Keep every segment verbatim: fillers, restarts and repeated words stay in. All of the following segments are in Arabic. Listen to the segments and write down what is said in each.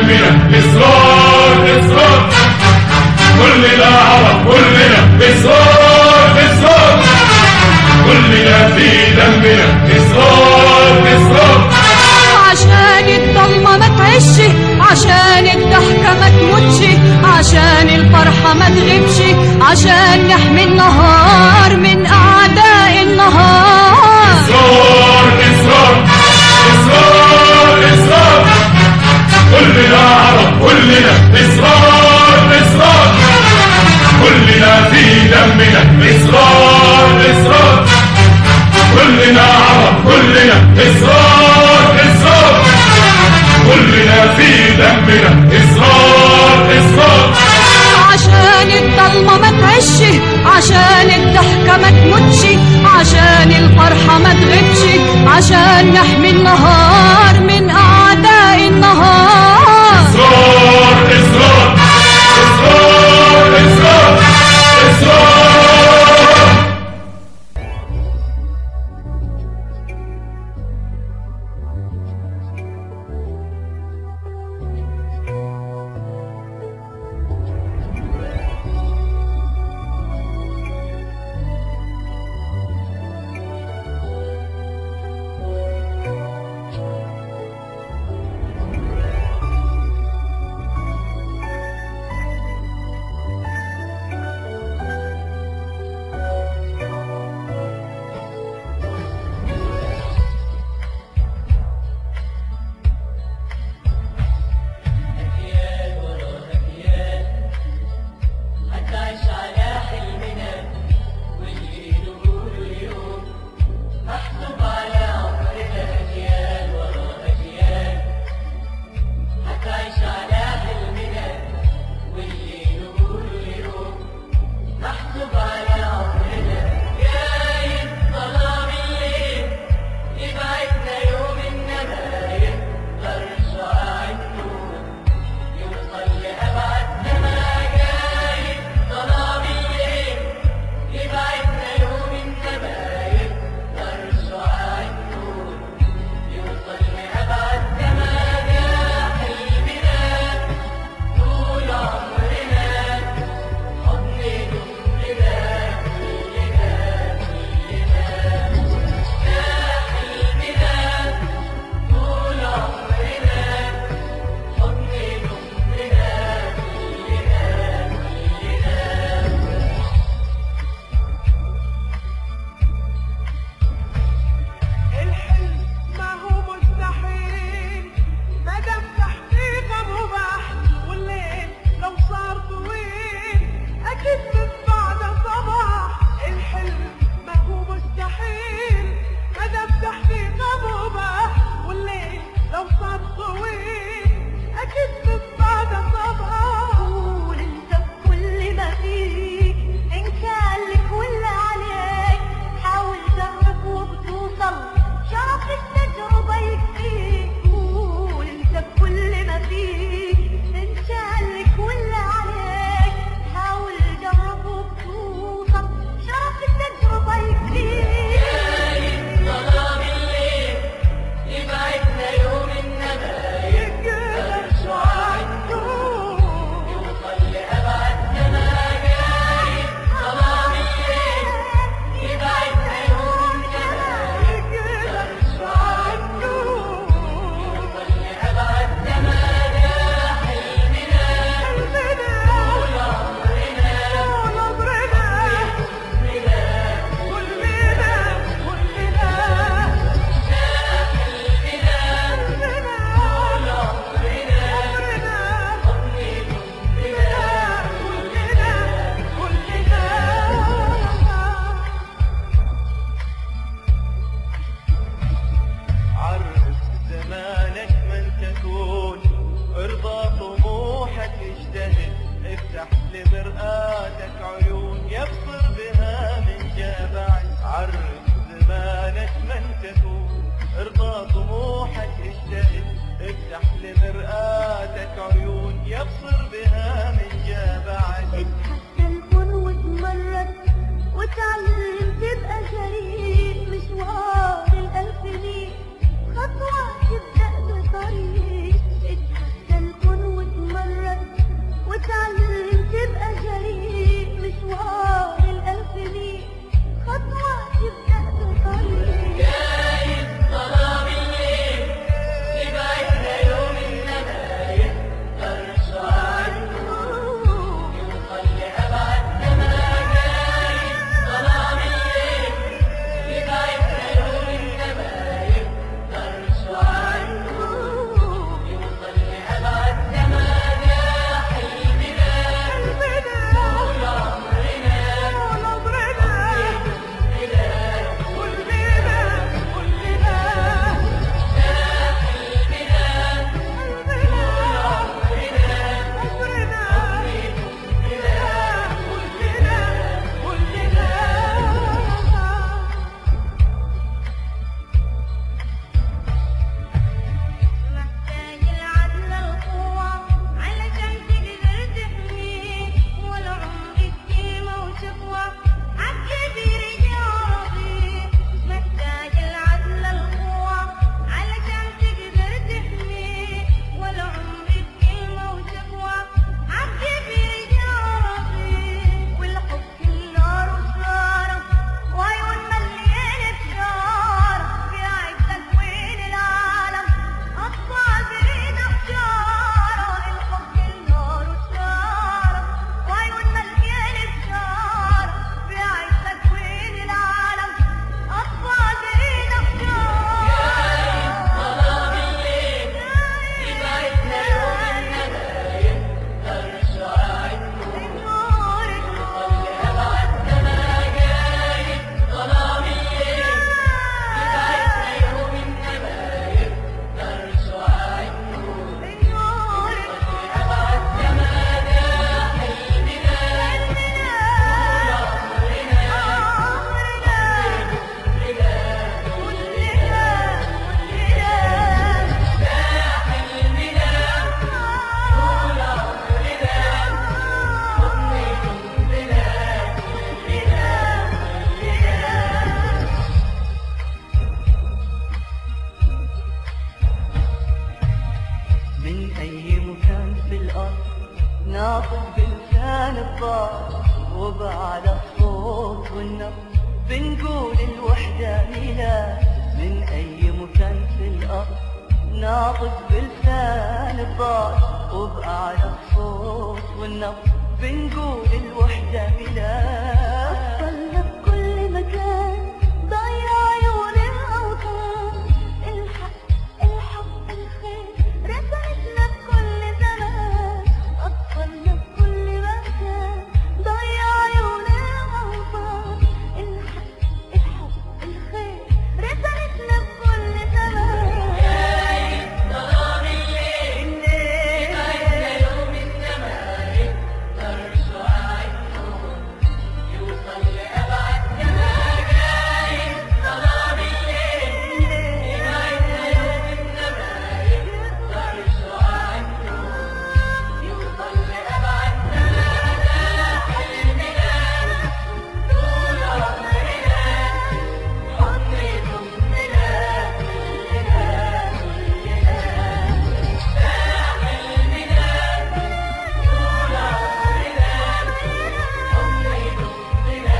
دمنا إصرار إصرار، كلنا عرب كلنا إصرار إصرار، كلنا في دمنا إصرار إصرار. عشان الضلمة ما تعيش، عشان الضحكة ما تموتش، عشان الفرحة ما تغيبش، عشان نحمي النهار من أعداء النهار. إصرار إصرار إصرار إصرار، كلنا عرب كلنا إصرار إصرار، كلنا في دمنا إصرار إصرار، كلنا عرب كلنا إصرار إصرار، كلنا في دمنا إصرار إصرار. عشان الضلمة ما تعيش، عشان الضحكة ما تموتش، عشان الفرحة ما تغيبش، عشان نحمي النهار من أعداء النهار. إصرار إصرار إصرار إصرار إصرار. أي مكان في الأرض ناطق بلسان الضاد وبعلى الصوت والنبض بنقول الوحدة ميلاد. من أي مكان في الأرض ناطق بلسان الضاد وبأعلى الصوت والنبض بنقول الوحدة ميلاد. وصلنا بكل مكان ضيع عيون الأوطان، الحق الحب الخير رسمتنا بكل زمان. وصلنا بكل مكان ضيع عيون الأوطان، الحق الحب الخير رسمتنا بكل زمان. جاي ظلام الليل يبعدنا يوم الزمان، يقدر شعاع النور يوصل لأبعد زمان. جاي ظلام الليل يبعدنا يوم الزمان، يقدر شعاع النور يوصل لأبعد زمان. حلمنا طول عمرنا حضن ضمنا كلنا كلنا. حلمنا طول عمرنا حضن ضمنا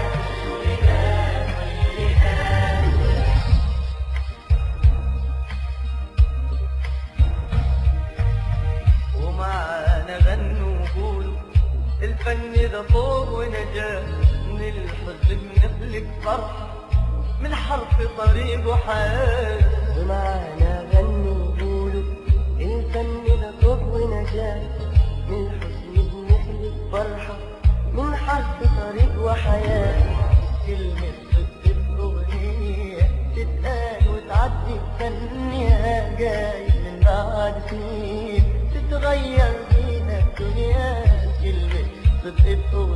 كلنا كلنا. ومعانا غنوا وقولوا الفن ده طوق ونجاة، من الحزن بنخلق فرحة، من حرف طريق وحياة. ومعانا غنوا وقولوا الفن ده طوق ونجاة، من الحزن بنخلق فرحة، من حرف طريق وحياة. كلمة صدق الأغنية تتقال وتعدي بفنيها، جاي من بعد سنين تتغير بينا الدنيا. كلمة صدق الأغنية